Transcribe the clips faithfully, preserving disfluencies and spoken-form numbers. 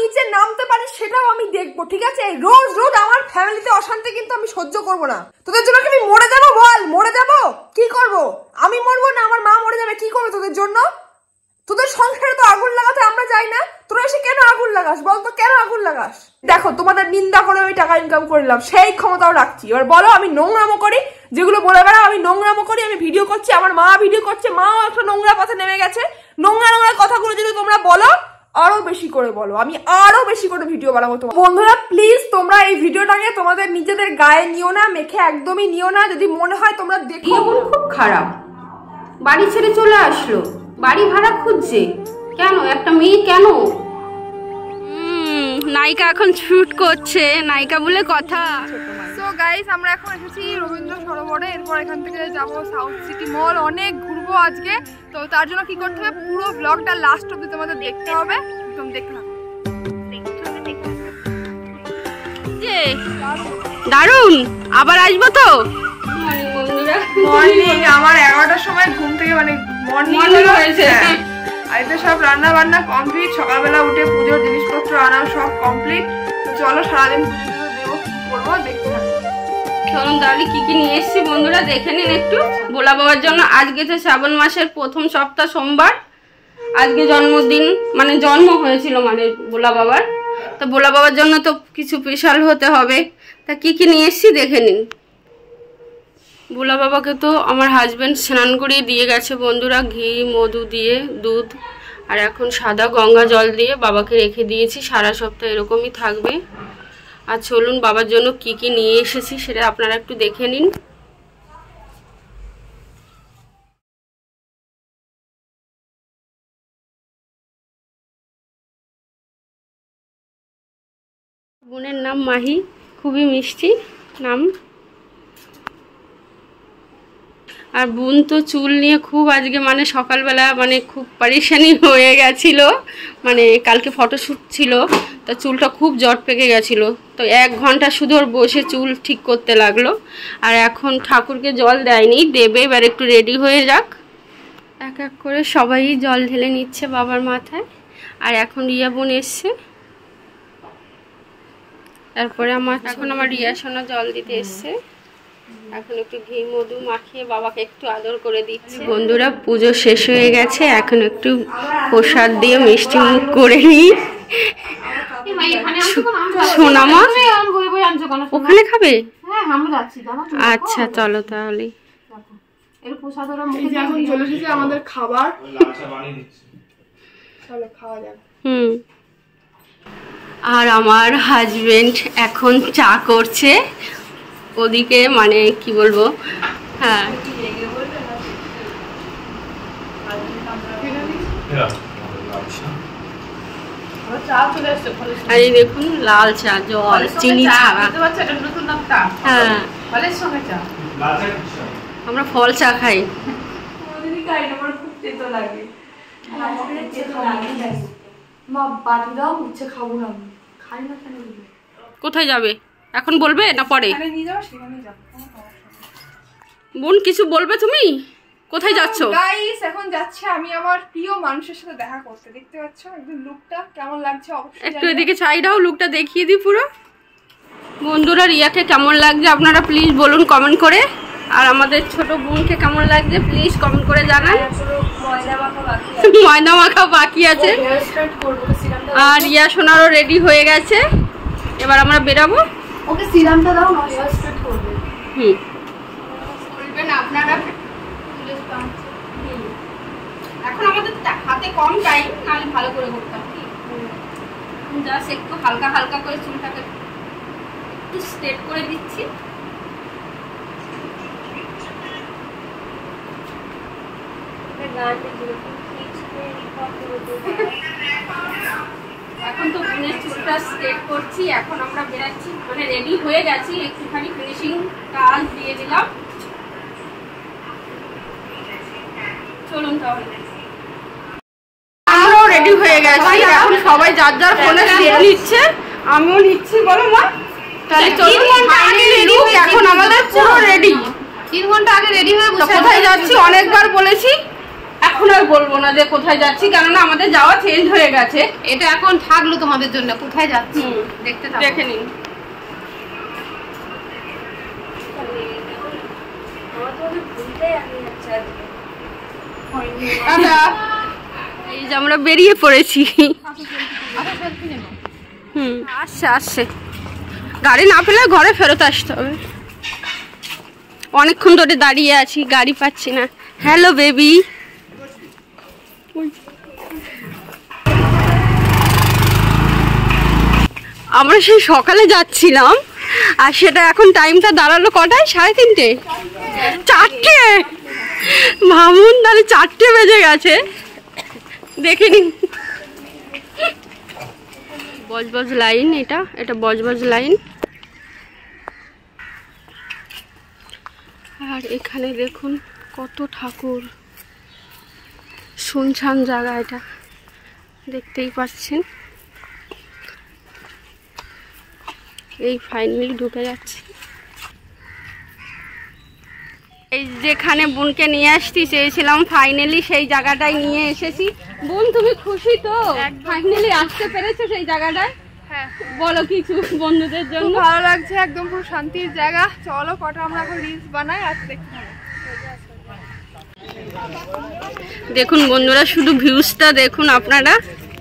নিচে নামতে পারি সেটাও আমি দেখবো, ঠিক আছে? রোজ রোজ আমার ফ্যামিলিতে অশান্তি কিন্তু আমি সহ্য করবো না। তোদের জন্য কি আমি মরে যাবো? বল, মরে যাবো? কি করবো? আমি মরবো না আমার মা মরে যাবে, কি করবো তোদের জন্য? তোদের সংসারে তো আগুন লাগাতে আমরা যাই না, তোরা এসে কেন আগুন লাগাস? বলতো কেন আগুন লাগাস? দেখো তোমাদের নিন্দা করে আমি টাকা ইনকাম করলাম, সেই ক্ষমতাও রাখছি। এবার বলো আমি নোংরামো করি, যেগুলো বলে বেড়াও আমি নোংরামো করি, আমি ভিডিও করছি, আমার মা ভিডিও করছে, মাও একটা নোংরা পথে নেমে গেছে। নোংরা নোংরা কথাগুলো যদি তোমরা বলো আরো বেশি করে বলো, আমি আরো বেশি করে ভিডিও বানাবো। তোমার বন্ধুরা প্লিজ তোমরা এই ভিডিওটাকে তোমাদের নিজেদের গায়ে নিও না, মেখে একদমই নিও না। যদি মনে হয় তোমরা দেখো খুব খারাপ, বাড়ি ছেড়ে চলে আসলো, বাড়ি ভাড়া খুঁজছে কেন? একটা মেয়ে কেন? নায়িকা এখন শুট করছে, নায়িকা বলে কথা। সো গাইস আমরা এখন এসেছি রবীন্দ্র সরোবরে, এরপর এখান থেকে যাব সাউথ সিটি মল, অনেক ঘুরবো আজকে। তো তার জন্য কি করতে হবে, পুরো ব্লগটা লাস্ট অবধি তোমাদের দেখতে হবে, একদম দেখতে থাকো। দারুন, আবার আসবো তো। মর্নিং আমার এগারোটার সময় ঘুম থেকে মানে মর্নিং হয়েছে, আর এতে সব রান্না বান্না কমপ্লিট, সকালবেলা উঠে পুজোর জিনিসপত্র আনা সব কমপ্লিট। তো চলো সারাদিন পুজো টুজো দেবো, কি করবো দেখতে থাকো। চলুন তাহলে কি কি নিয়ে এসেছি বন্ধুরা দেখে নিন একটু। ভোলা বাবার জন্য আজকে তো শ্রাবণ মাসের প্রথম সপ্তাহ সোমবার, আজকে জন্মদিন মানে জন্ম হয়েছিল মানে ভোলা বাবার। তো ভোলা বাবার জন্য তো কিছু স্পেশাল হতে হবে, তা কি কি নিয়ে এসেছি দেখে নিন। ভোলা বাবাকে তো আমার হাজব্যান্ড স্নান করিয়ে দিয়ে গেছে বন্ধুরা, ঘি মধু দিয়ে দুধ, আর এখন সাদা গঙ্গা জল দিয়ে বাবাকে রেখে দিয়েছি, সারা সপ্তাহ এরকমই থাকবে। আর চলুন বাবার জন্য কি কি নিয়ে এসেছি সেটা আপনারা একটু দেখে নিন। বোনের নাম মাহি, খুবই মিষ্টি নাম। আর বোন তো চুল নিয়ে খুব আজকে মানে সকালবেলা মানে খুব পারেশানি হয়ে গেছিলো, মানে কালকে ফটোশ্যুট ছিল, তা চুলটা খুব জট পেকে গেছিলো। তো এক ঘন্টা শুধু ওর বসে চুল ঠিক করতে লাগলো। আর এখন ঠাকুরকে জল দেয়নি, দেবে, এবার একটু রেডি হয়ে যাক। এক এক করে সবাই জল ঢেলে নিচ্ছে বাবার মাথায়। আর এখন রিয়া বোন এসছে, তারপরে আমার এখন আমার রিয়া সোনা জল দিতে এসছে। এখন একটু ঘি মধু মাখিয়ে বাবাকে একটু আদর করে দিচ্ছি। বন্ধুরা পুজো শেষ হয়ে গেছে, এখন একটু প্রসাদ দিয়ে মিষ্টি মুখ করে নিই। সোনামা ওখানে খাবে? আচ্ছা চলো তাহলে। এখন চলে এসেছে আমাদের খাবার, চলো খাওয়া যাক। হুম। আর আমার হাজবেন্ড এখন চা করছে ওদিকে, মানে কি বলবো, হ্যাঁ আর এই দেখুন লাল চা, জল চিনি ছাড়া। হ্যাঁ আমরা ফল চা খাই। কোথায় যাবে এখন বলবে না পরে? বোন কিছু বলবে তুমি? কোথায় যাচ্ছো? গাইস এখন যাচ্ছে আমি আমার প্রিয় মানুষের সাথে দেখা করতে, দেখতে পাচ্ছ একদম লুকটা কেমন লাগছে অবশ্যই একটু এদিকে সাইডাও লুকটা দেখিয়ে দিই পুরো। বন্ধুরা রিয়াকে কেমন লাগছে আপনারা প্লিজ বলুন কমেন্ট করে, আর আমাদের ছোট বোনকে কেমন লাগছে প্লিজ কমেন্ট করে জানান। ময়দা মাখা বাকি আছে, আর রিয়া সোনারও রেডি হয়ে গেছে, এবার আমরা বেরাবো। ওকে সিরামটা দাও না, হেয়ার স্ট্রেট করবে। হুম বলবেন আপনারা। এখন আমাদের হাতে কম টাইম, নাহলে ভালো করে করতাম কি। জাস্ট একটু হালকা হালকা করে চুলটাকে একটু স্ট্রেট করে দিচ্ছি। এখন তো বোনের চুলটা স্ট্রেট করছি, এখন আমরা বেরাচ্ছি, মানে রেডি হয়ে গেছি, একটুখানি ফিনিশিং কাজ দিয়ে দিলাম। চলুন তাহলে আমরাও রেডি হয়ে গেছি, এখন সবাই যার যার ফোনে সেট নিচ্ছে, আমিও নিচ্ছি। বলো মা, তাহলে চলুন এখন আমাদের পুরো রেডি। তিন ঘন্টা আগে রেডি হয়ে বসে কোথায় যাচ্ছি অনেকবার বলেছি, এখন আর বলবো না যে কোথায় যাচ্ছি, কেননা আমাদের যাওয়া চেঞ্জ হয়ে গেছে। এটা এখন থাকলো তোমাদের জন্য, কোথায় যাচ্ছি দেখতে থাকো, দেখে নিন। এই যে আমরা বেরিয়ে পড়েছি। হুম আসছে আসছে, গাড়ি না পেলে ঘরে ফেরত আসতে হবে। অনেকক্ষণ ধরে দাঁড়িয়ে আছি, গাড়ি পাচ্ছি না। Hello baby. আমরা সেই সকালে যাচ্ছিলাম, আর সেটা এখন টাইমটা দাঁড়ালো কটায়? সাড়ে তিনটে, চারটে। ভাবুন তাহলে চারটে বেজে গেছে। দেখে নিন বজবজ লাইন, এটা এটা বজবজ লাইন। আর এখানে দেখুন কত ঠাকুর, শুনশান জায়গা, এটা দেখতেই পাচ্ছেন। এই ফাইনালি ঢুকে যাচ্ছি। এই যেখানে বোনকে নিয়ে আসতে চেয়েছিলাম, ফাইনালি সেই জায়গাটায় নিয়ে এসেছি। বোন তুমি খুশি তো? ফাইনালি আসতে পেরেছো সেই জায়গাটায়? হ্যাঁ বলো কিছু বন্ধুদের জন্য। ভালো লাগছে, একদম পুরো শান্তির জায়গা। চলো কটা আমরা এখন রিলস বানাই আর দেখতে হবে। দেখুন বন্ধুরা, শুধু ভিউজটা দেখুন আপনারা।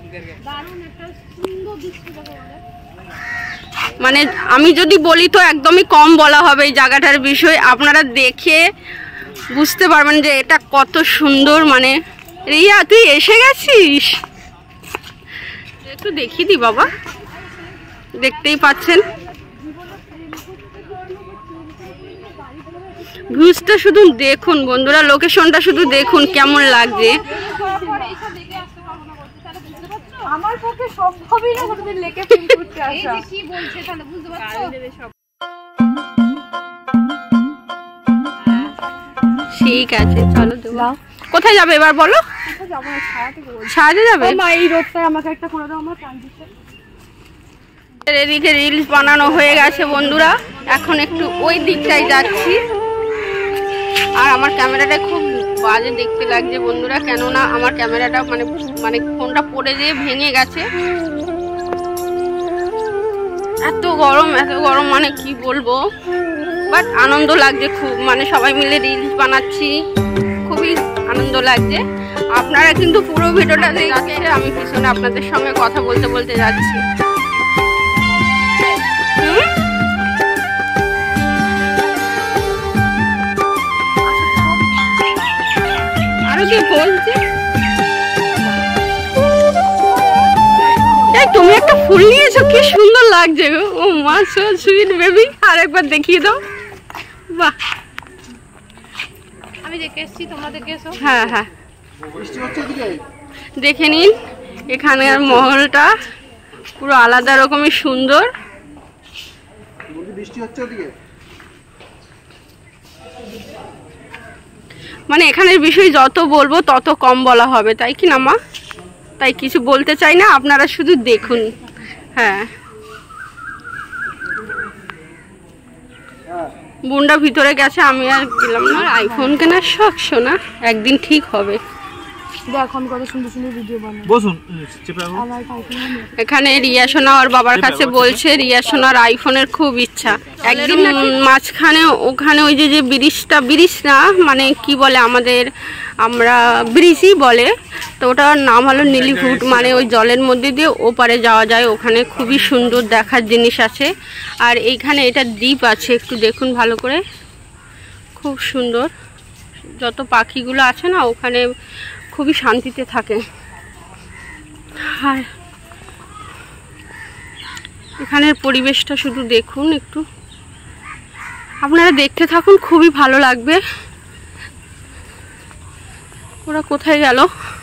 মানে আমি যদি বলি তো একদমই কম বলা হবে এই জায়গাটার বিষয়। আপনারা দেখে বুঝতে পারবেন যে এটা কত সুন্দর। মানে রিয়া তুই এসে গেছিস, একটু দেখিয়ে দি বাবা। দেখতেই পাচ্ছেন ভিউজটা, শুধু দেখুন বন্ধুরা, লোকেশনটা শুধু দেখুন কেমন লাগছে। আমার পক্ষে সম্ভবই না ওদের লেকে ফিল করতে আসা। এই যে কি বলছে তাহলে বুঝতে পারছো? ঠিক আছে চলো দেবো। কোথায় যাবে এবার বলো? কোথায় যাবো না, ছায়াতে বলছি। ছাদে যাবে? মা এই রোডটায় আমাকে একটা করে দাও, আমার ট্রানজিশন। এদিকে রিলস বানানো হয়ে গেছে বন্ধুরা, এখন একটু ওই দিকটায় যাচ্ছি। আর আমার ক্যামেরাটা খুব বাজে দেখতে লাগছে বন্ধুরা, কেননা আমার ক্যামেরাটা মানে মানে ফোনটা পড়ে যেয়ে ভেঙে গেছে। এত গরম এত গরম মানে কি বলবো, বাট আনন্দ লাগছে খুব। মানে সবাই মিলে রিলস বানাচ্ছি, খুবই আনন্দ লাগছে। আপনারা কিন্তু পুরো ভিডিওটা দেখে, আমি পিছনে আপনাদের সঙ্গে কথা বলতে বলতে যাচ্ছি। আরো কি বলছি, তুমি একটা ফুল নিয়েছো, কি সুন্দর লাগছে গো। ও মা সো সুইট বেবি, আর একবার দেখিয়ে দাও। বাহ, আমি দেখে এসেছি, তোমরা দেখে এসো। হ্যাঁ হ্যাঁ দেখে নিন, এখানের মহলটা পুরো আলাদা রকমের সুন্দর। মানে এখানের বিষয় যত বলবো তত কম বলা হবে, তাই কি না মা? তাই কিছু বলতে চাই না, আপনারা শুধু দেখুন। হ্যাঁ বোনটা ভিতরে গেছে, আমি আর গেলাম না। আইফোন কেনার শখ শোনা, একদিন ঠিক হবে। দেখো আমি কত সুন্দর সুন্দর ভিডিও বানাই। বসুন। এখানে রিয়া সোনা ওর বাবার কাছে বলছে, রিয়া সোনার আইফোনের খুব ইচ্ছা। একদিন মাঝখানে ওখানে ওই যে যে ব্রিজটা, ব্রিজ না মানে কি বলে আমাদের, আমরা ব্রিজই বলে, তো ওটার নাম হলো নীলিফুট। মানে ওই জলের মধ্যে দিয়ে ওপারে যাওয়া যায়, ওখানে খুবই সুন্দর দেখার জিনিস আছে। আর এইখানে এটা দ্বীপ আছে, একটু দেখুন ভালো করে, খুব সুন্দর। যত পাখিগুলো আছে না ওখানে খুবই শান্তিতে থাকে। আর এখানের পরিবেশটা শুধু দেখুন একটু, আপনারা দেখতে থাকুন, খুবই ভালো লাগবে। ওরা কোথায় গেল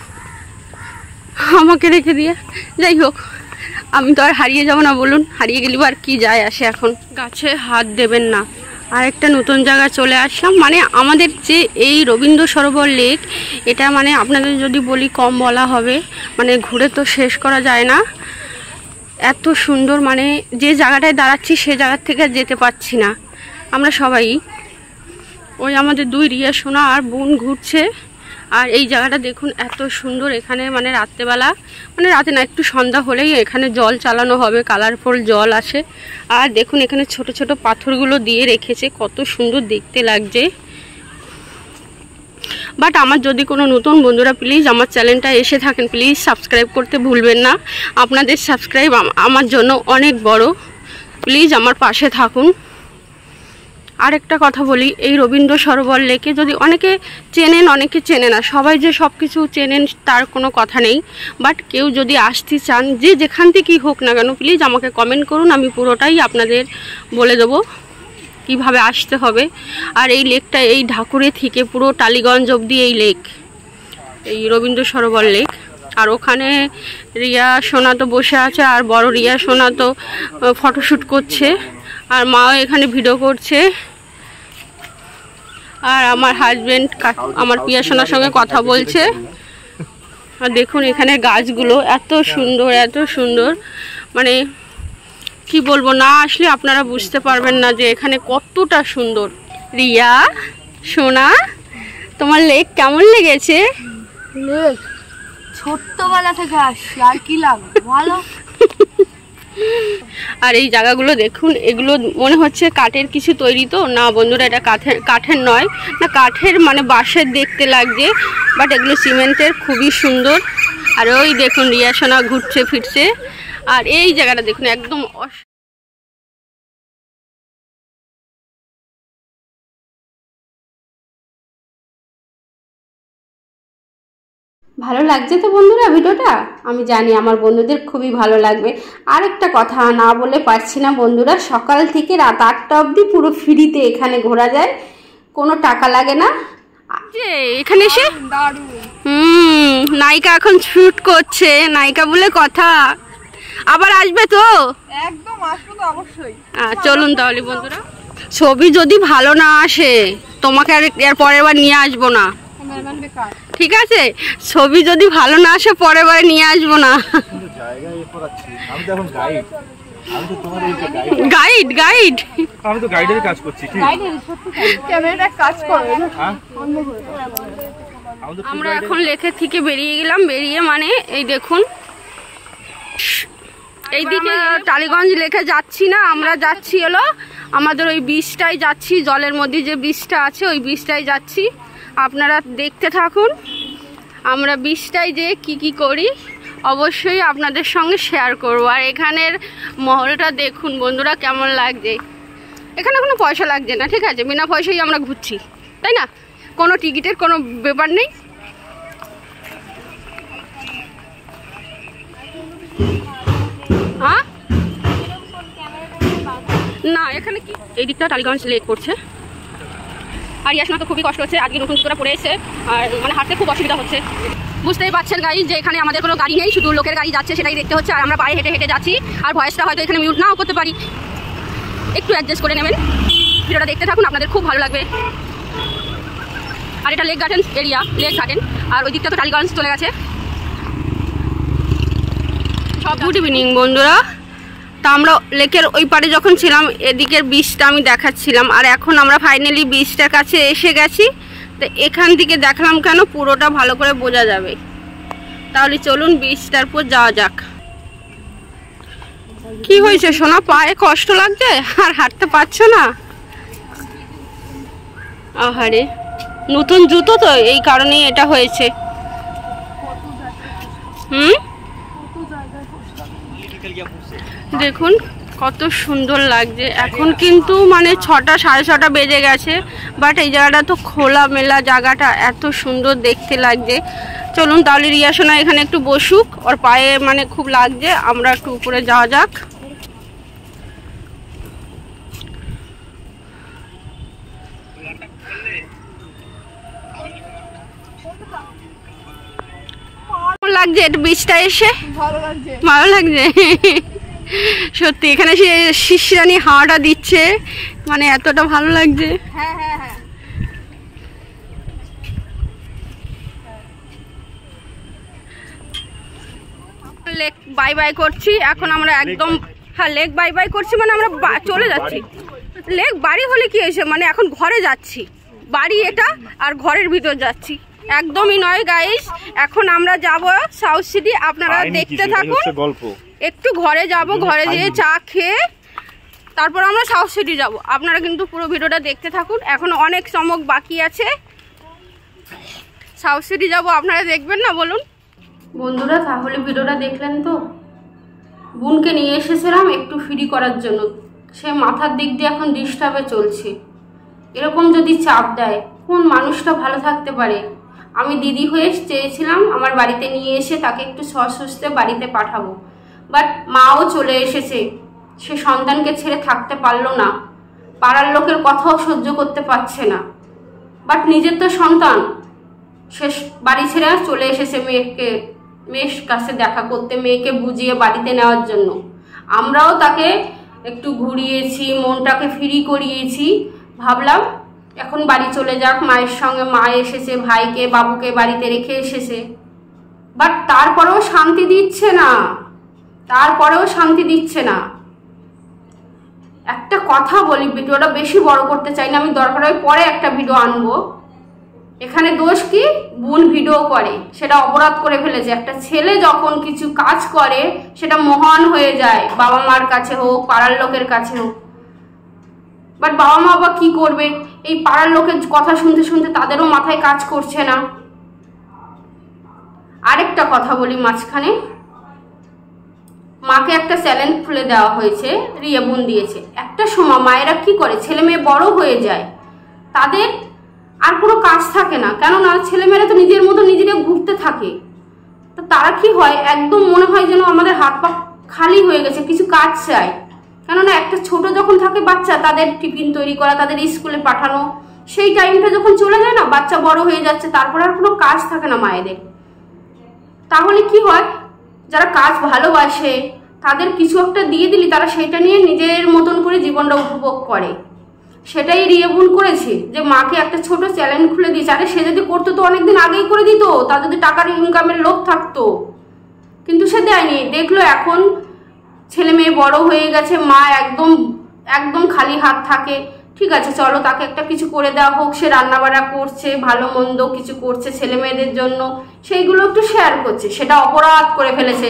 আমাকে রেখে দিয়ে? যাই হোক, আমি তো আর হারিয়ে যাব না বলুন, হারিয়ে গেলি আর কি যায় আসে। এখন গাছে হাত দেবেন না। আর একটা নতুন জায়গায় চলে আসলাম। মানে আমাদের যে এই রবীন্দ্র সরোবর লেক, এটা মানে আপনাদের যদি বলি কম বলা হবে। মানে ঘুরে তো শেষ করা যায় না, এত সুন্দর। মানে যে জায়গাটায় দাঁড়াচ্ছি সে জায়গার থেকে যেতে পারছি না। আমরা সবাই, ওই আমাদের দুই রিয়া সোনা আর বোন ঘুরছে, আর এই জায়গাটা দেখুন এত সুন্দর। এখানে মানে রাত্রেবেলা, মানে রাতে না, একটু সন্ধ্যা হলেই এখানে জল চালানো হবে, কালারফুল জল আসে। আর দেখুন এখানে ছোট ছোট পাথরগুলো দিয়ে রেখেছে, কত সুন্দর দেখতে লাগছে। বাট আমার যদি কোনো নতুন বন্ধুরা প্লিজ আমার চ্যানেলটা এসে থাকেন, প্লিজ সাবস্ক্রাইব করতে ভুলবেন না। আপনাদের সাবস্ক্রাইব আমার জন্য অনেক বড়, প্লিজ আমার পাশে থাকুন। আরেকটা কথা বলি, এই রবীন্দ্র সরোবর লেকে যদি অনেকে চেনেন, অনেকে চেনে না, সবাই যে সব কিছু চেনেন তার কোনো কথা নেই। বাট কেউ যদি আসতে চান, যে যেখান থেকেই হোক না কেন, প্লিজ আমাকে কমেন্ট করুন, আমি পুরোটাই আপনাদের বলে দেবো কিভাবে আসতে হবে। আর এই লেকটা এই ঢাকুরে থেকে পুরো টালিগঞ্জ অবধি এই লেক, এই রবীন্দ্র সরোবর লেক। আর ওখানে রিয়া সোনা তো বসে আছে, আর বড় রিয়া সোনা তো ফটোশ্যুট করছে, আর মাও এখানে ভিডিও করছে। আর আমার হাজবেন্ড আমার পিয়া সোনার সঙ্গে কথা বলছে। আর দেখুন এখানে গাছগুলো এত সুন্দর, এত সুন্দর, মানে কি বলবো, না আসলে আপনারা বুঝতে পারবেন না যে এখানে কতটা সুন্দর। রিয়া সোনা, তোমার লেক কেমন লেগেছে? লেক ছোট্টবেলা থেকে আসছি, আর কি লাগবে ভালো। আর এই জায়গাগুলো দেখুন, এগুলো মনে হচ্ছে কাঠের কিছু তৈরি, তো না বন্ধুরা, এটা কাঠের কাঠের নয়, না কাঠের মানে বাঁশের দেখতে লাগছে, বাট এগুলো সিমেন্টের, খুবই সুন্দর। আর ওই দেখুন রিয়া সোনা ঘুরছে ফিরছে। আর এই জায়গাটা দেখুন একদম ভালো লাগছে তো বন্ধুরা ভিডিওটা? আমি জানি আমার বন্ধুদের খুবই ভালো লাগবে। আরেকটা কথা না বলে পারছি না বন্ধুরা, সকাল থেকে রাত আটটা অবধি পুরো ফ্রিতে এখানে ঘোরা যায়, কোনো টাকা লাগে না। এখানে এসে হুম নায়িকা এখন শুট করছে, নায়িকা বলে কথা। আবার আসবে তো? একদম আসবো তো অবশ্যই। চলুন তাহলে বন্ধুরা, ছবি যদি ভালো না আসে তোমাকে আর এর পরের বার নিয়ে আসবো না, ঠিক আছে? ছবি যদি ভালো না আসে পরের বারে নিয়ে আসবো না। গাইড গাইড আমি তো গাইডের কাজ করছি। ক্যামেরাটা কাজ করে। আমরা এখন লেকের থেকে বেরিয়ে গেলাম, বেরিয়ে মানে এই দেখুন এইদিকে টালিগঞ্জ লেকে যাচ্ছি না, আমরা যাচ্ছি হলো আমাদের ওই বীজটাই যাচ্ছি, জলের মধ্যে যে বীজটা আছে ওই বীজটাই যাচ্ছি। আপনারা দেখতে থাকুন, আমরা বীজটাই যে কি কি করি অবশ্যই আপনাদের সঙ্গে শেয়ার করব। আর এখানের মহলটা দেখুন বন্ধুরা কেমন লাগছে। এখানে কোনো পয়সা লাগছে না, ঠিক আছে? বিনা পয়সায় আমরা ঘুরছি, তাই না? কোনো টিকিটের কোনো ব্যাপার নেই। হ্যাঁ না, এখানে কি এই দিকটা টালিগঞ্জ লেক করছে। আর ইয়াসনা তো খুবই কষ্ট হচ্ছে, আজকে নতুন করে পড়ে এসে আর মানে হাঁটতে খুব অসুবিধা হচ্ছে। বুঝতেই পারছেন গাড়ি যে এখানে আমাদের কোনো গাড়ি নেই, শুধু লোকের গাড়ি যাচ্ছে সেটাই দেখতে হচ্ছে। আর আমরা পায়ে হেঁটে হেঁটে যাচ্ছি, আর ভয়েসটা হয়তো এখানে মিউট নাও করতে পারি, একটু অ্যাডজাস্ট করে নেবেন। ভিডিওটা দেখতে থাকুন, আপনাদের খুব ভালো লাগবে। আর এটা lake garden area, lake garden. আর ওই দিকটা তো টালিগঞ্জ চলে গেছে সব। গুড ইভিনিং বন্ধুরা, তা আমরা লেকের ওই পারে যখন ছিলাম এদিকের বীজটা আমি দেখাচ্ছিলাম, আর এখন আমরা ফাইনালি বীজটার কাছে এসে গেছি। তো এখান থেকে দেখলাম কেন, পুরোটা ভালো করে বোঝা যাবে। তাহলে চলুন বীজটার পর যাওয়া যাক। কি হয়েছে সোনা, পায়ে কষ্ট লাগছে আর হাঁটতে পারছো না? আহারে, নতুন জুতো তো, এই কারণেই এটা হয়েছে। হুম দেখুন কত সুন্দর লাগছে। এখন কিন্তু মানে ছটা সাড়ে ছটা বেজে গেছে, বাট এই জায়গাটা তো খোলা মেলা, জায়গাটা এত সুন্দর দেখতে লাগছে। চলুন তাহলে রিয়া সোনা এখানে একটু বসুক, ওর পায়ে মানে খুব লাগছে, আমরা একটু উপরে যাওয়া যাক। লাগছে এটা বীজটা এসে ভালো লাগছে, ভালো লাগছে সত্যি। এখানে সে শিশিরানি হাওয়াটা দিচ্ছে, মানে এতটা ভালো লাগছে। হ্যাঁ হ্যাঁ হ্যাঁ লেক বাই বাই করছি এখন আমরা একদম। হ্যাঁ লেক বাই বাই করছি মানে আমরা চলে যাচ্ছি। লেক বাড়ি হলে কি হয়েছে, মানে এখন ঘরে যাচ্ছি, বাড়ি এটা আর ঘরের ভিতর যাচ্ছি। একদমই নয় গাইস। এখন আমরা যাব সাউথ সিটি, আপনারা দেখতে থাকুন। একটু ঘরে যাব, ঘরে গিয়ে চা খেয়ে তারপর আমরা সাউথ সিটি যাব। আপনারা কিন্তু পুরো ভিডিওটা দেখতে থাকুন, এখন অনেক চমক বাকি আছে। সাউথ সিটি যাব, আপনারা দেখবেন না বলুন? বন্ধুরা তাহলে ভিডিওটা দেখলেন তো? বোনকে নিয়ে এসেছিলাম একটু ফ্রি করার জন্য, সে মাথার দিক দিয়ে এখন ডিস্টার্বে চলছে। এরকম যদি চাপ দেয় কোন মানুষটা ভালো থাকতে পারে? আমি দিদি হয়ে চেয়েছিলাম আমার বাড়িতে নিয়ে এসে তাকে একটু সস্তে বাড়িতে পাঠাবো, বাট মাও চলে এসেছে। সে সন্তানকে ছেড়ে থাকতে পারলো না, পাড়ার লোকের কথাও সহ্য করতে পারছে না, বাট নিজের তো সন্তান। সে বাড়ি ছেড়ে চলে এসেছে মেয়েকে মেয়ের কাছে দেখা করতে, মেয়েকে বুঝিয়ে বাড়িতে নেওয়ার জন্য। আমরাও তাকে একটু ঘুরিয়েছি, মনটাকে ফ্রি করিয়েছি। ভাবলাম এখন বাড়ি চলে যাক মায়ের সঙ্গে। মা এসেছে, ভাইকে বাবুকে বাড়িতে রেখে এসেছে, বাট তারপরেও শান্তি দিচ্ছে না, তারপরেও শান্তি দিচ্ছে না। একটা কথা বলি, ভিডিওটা বেশি বড় করতে চাই না আমি, দরকার হয় পরে একটা ভিডিও আনবো। এখানে দোষ কি? বোন ভিডিও করে, সেটা অপরাধ করে ফেলেছে। একটা ছেলে যখন কিছু কাজ করে সেটা মহান হয়ে যায়, বাবা মার কাছে হোক, পাড়ার লোকের কাছে হোক। বাট বাবা মা বা কি করবে? এই পাড়ার লোকের কথা শুনতে শুনতে তাদেরও মাথায় কাজ করছে না। আরেকটা কথা বলি মাঝখানে, মাকে একটা চ্যালেঞ্জ খুলে দেওয়া হয়েছে, রিয়া বোন দিয়েছে। একটা সময় মায়েরা কি করে, ছেলে মেয়ে বড় হয়ে যায়, তাদের আর কোনো কাজ থাকে না, কেননা ছেলেমেয়েরা তো নিজের মতো নিজেকে ঘুরতে থাকে। তো তারা কি হয়, একদম মনে হয় যেন আমাদের হাত পা খালি হয়ে গেছে, কিছু কাজ চাই। কেননা একটা ছোট যখন থাকে বাচ্চা, তাদের টিফিন তৈরি করা, তাদের স্কুলে পাঠানো, সেই টাইমটা যখন চলে যায় না, বাচ্চা বড় হয়ে যাচ্ছে, তারপর আর কোনো কাজ থাকে না মায়েদের। তাহলে কি হয়, যারা কাজ ভালোবাসে তাদের কিছু একটা দিয়ে দিলি তারা সেটা নিয়ে নিজের মতন করে জীবনটা উপভোগ করে। সেটাই রিয়া বোন করেছে, যে মাকে একটা ছোট চ্যালেঞ্জ খুলে দিয়েছে। আরে সে যদি করতো তো অনেকদিন আগেই করে দিত, তার যদি টাকার ইনকামের লোভ থাকতো, কিন্তু সে দেয়নি। দেখলো এখন ছেলে মেয়ে বড় হয়ে গেছে, মা একদম একদম খালি হাত থাকে। ঠিক আছে চলো তাকে একটা কিছু করে দেওয়া হোক, সে রান্নাবাড়া করছে, ভালো মন্দ কিছু করছে ছেলে মেয়েদের জন্য, সেইগুলো একটু শেয়ার করছে, সেটা অপরাধ করে ফেলেছে।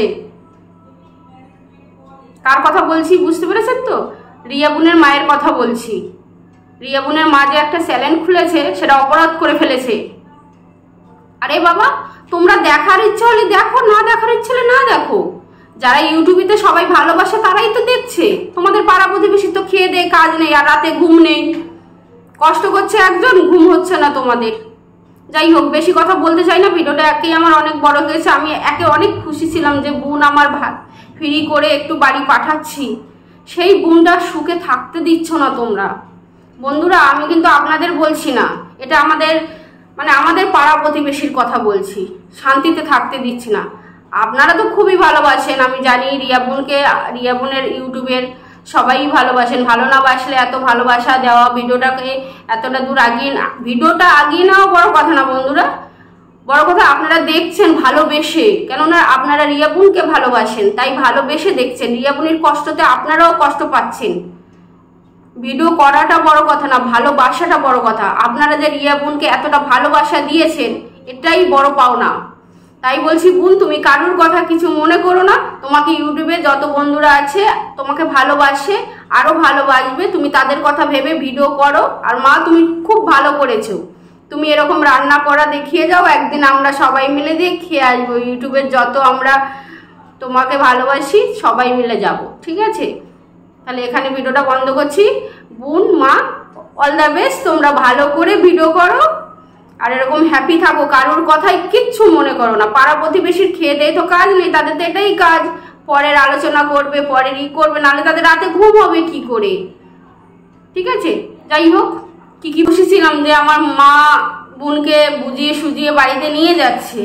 কার কথা বলছি বুঝতে পেরেছেন তো? রিয়া বোনের মায়ের কথা বলছি। রিয়া বোনের মা যে একটা চ্যালেঞ্জ খুলেছে সেটা অপরাধ করে ফেলেছে। আরে বাবা, তোমরা দেখার ইচ্ছা হলে দেখো, না দেখার ইচ্ছা হলে না দেখো। যারা ইউটিউবেতে সবাই ভালোবাসে তারাই তো দেখছে। তোমাদের পাড়া প্রতিবেশী তো খেয়ে দেয় কাজ নেই, আর রাতে ঘুম নেই, কষ্ট করছে একজন, ঘুম হচ্ছে না তোমাদের। যাই হোক, বেশি কথা বলতে চাই না, ভিডিওটা একেই আমার অনেক বড় হয়েছে। আমি একে অনেক খুশি ছিলাম যে বোন আমার ভাত ফ্রি করে একটু বাড়ি পাঠাচ্ছি, সেই বোনটা সুখে থাকতে দিচ্ছ না তোমরা। বন্ধুরা আমি কিন্তু আপনাদের বলছি না, এটা আমাদের মানে আমাদের পাড়া প্রতিবেশীর কথা বলছি, শান্তিতে থাকতে দিচ্ছি না। আপনারা তো খুবই ভালোবাসেন, আমি জানি রিয়া বোনকে, রিয়া বোনের ইউটিউবের সবাই ভালোবাসেন। ভালো না বাসলে এত ভালোবাসা দেওয়া, ভিডিওটাকে এতটা দূর আগিয়ে ভিডিওটা আগিয়ে নেওয়া বড় কথা না বন্ধুরা, বড় কথা আপনারা দেখছেন ভালোবেসে, কেননা আপনারা রিয়া বোনকে ভালোবাসেন, তাই ভালোবেসে দেখছেন। রিয়া বোনের কষ্টতে আপনারাও কষ্ট পাচ্ছেন। ভিডিও করাটা বড় কথা না, ভালোবাসাটা বড় কথা। আপনারা যে রিয়া বোনকে এতটা ভালোবাসা দিয়েছেন, এটাই বড় পাওনা। তাই বলছি বোন, তুমি কারুর কথা কিছু মনে করো না। তোমাকে ইউটিউবে যত বন্ধুরা আছে তোমাকে ভালোবাসে, আরো ভালোবাসবে, তুমি তাদের কথা ভেবে ভিডিও করো। আর মা তুমি খুব ভালো করেছো, তুমি এরকম রান্না করা দেখিয়ে যাও, একদিন আমরা সবাই মিলে দিয়ে খেয়ে আসবো। ইউটিউবের যত আমরা তোমাকে ভালোবাসি সবাই মিলে যাব, ঠিক আছে? তাহলে এখানে ভিডিওটা বন্ধ করছি। বোন মা অল দ্য বেস্ট, তোমরা ভালো করে ভিডিও করো আর এরকম হ্যাপি থাকো, কারোর কথাই কিচ্ছু মনে করো না। পাড়া প্রতিবেশীর খেয়ে দেয় তো কাজ নেই, তাদের তো এটাই কাজ, পরের আলোচনা করবে, পরের ই করবে, নাহলে তাদের রাতে ঘুম হবে কি করে? ঠিক আছে, যাই হোক, কি কি বসেছিলাম যে আমার মা বোনকে বুঝিয়ে সুজিয়ে বাড়িতে নিয়ে যাচ্ছে,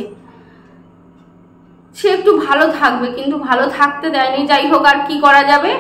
সে একটু ভালো থাকবে, কিন্তু ভালো থাকতে দেয়নি। যাই হোক, আর কি করা যাবে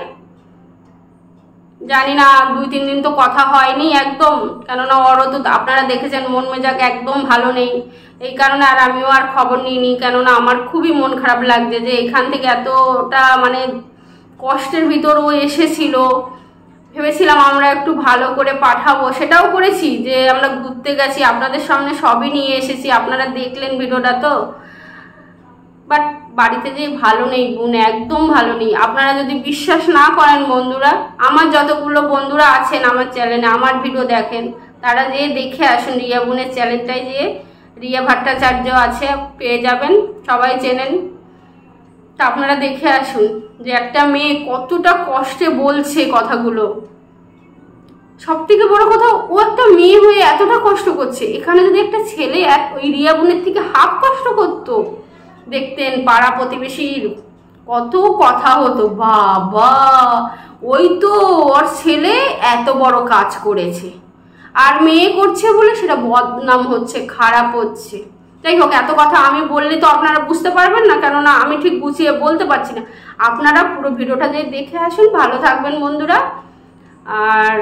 জানি না। দুই তিন দিন তো কথা হয়নি একদম, কেননা ওরও তো আপনারা দেখেছেন মন মেজাজ একদম ভালো নেই, এই কারণে আর আমিও আর খবর নিইনি। কেননা আমার খুবই মন খারাপ লাগছে যে এখান থেকে এতটা মানে কষ্টের ভিতর ও এসেছিল, ভেবেছিলাম আমরা একটু ভালো করে পাঠাবো, সেটাও করেছি যে আমরা ঘুরতে গেছি, আপনাদের সামনে সবই নিয়ে এসেছি, আপনারা দেখলেন ভিডিওটা তো। বাট বাড়িতে যে ভালো নেই বোন, একদম ভালো নেই। আপনারা যদি বিশ্বাস না করেন বন্ধুরা, আমার যতগুলো বন্ধুরা আছেন আমার চ্যানেলে আমার ভিডিও দেখেন, তারা যে দেখে আসুন রিয়া বোনের চ্যানেলটায়, যে রিয়া ভট্টাচার্য আছে, পেয়ে যাবেন, সবাই চেনেন। তা আপনারা দেখে আসুন যে একটা মেয়ে কতটা কষ্টে বলছে কথাগুলো। সব থেকে বড় কথা, ও একটা মেয়ে হয়ে এতটা কষ্ট করছে। এখানে যদি একটা ছেলে ওই রিয়া বোনের থেকে হাফ কষ্ট করতো, দেখতেন পাড়া প্রতিবেশীর কত কথা হতো, বাবা ওই তো ওর ছেলে এত বড় কাজ করেছে, আর মেয়ে করছে বলে সেটা বদনাম হচ্ছে, খারাপ হচ্ছে। যাই হোক, এত কথা আমি বললে তো আপনারা বুঝতে পারবেন না, কেননা আমি ঠিক গুছিয়ে বলতে পারছি না। আপনারা পুরো ভিডিওটা যে দেখে আসুন। ভালো থাকবেন বন্ধুরা। আর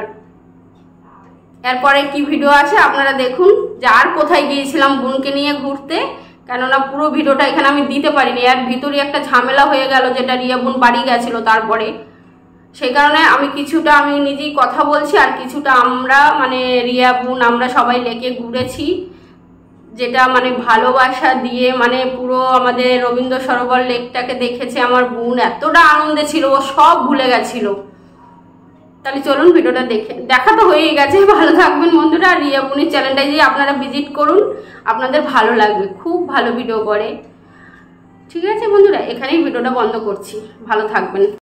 এরপরে কি ভিডিও আছে আপনারা দেখুন, যে আর কোথায় গিয়েছিলাম বোনকে নিয়ে ঘুরতে, কেননা পুরো ভিডিওটা এখানে আমি দিতে পারিনি, এর ভিতরে একটা ঝামেলা হয়ে গেল, যেটা রিয়া বোন বাড়ি গেছিল তারপরে, সেই কারণে আমি কিছুটা আমি নিজেই কথা বলছি, আর কিছুটা আমরা মানে রিয়া বোন আমরা সবাই লেকে ঘুরেছি, যেটা মানে ভালোবাসা দিয়ে, মানে পুরো আমাদের রবীন্দ্র সরোবর লেকটাকে দেখেছে আমার বোন, এতটা আনন্দে ছিল, ও সব ভুলে গেছিল। তাহলে চলুন ভিডিওটা দেখে, দেখা তো হয়েই গেছে। ভালো থাকবেন বন্ধুরা। আর রিয়া বোনের চ্যানেলটায় গিয়ে আপনারা ভিজিট করুন, আপনাদের ভালো লাগবে, খুব ভালো ভিডিও করে। ঠিক আছে বন্ধুরা, এখানেই ভিডিওটা বন্ধ করছি। ভালো থাকবেন।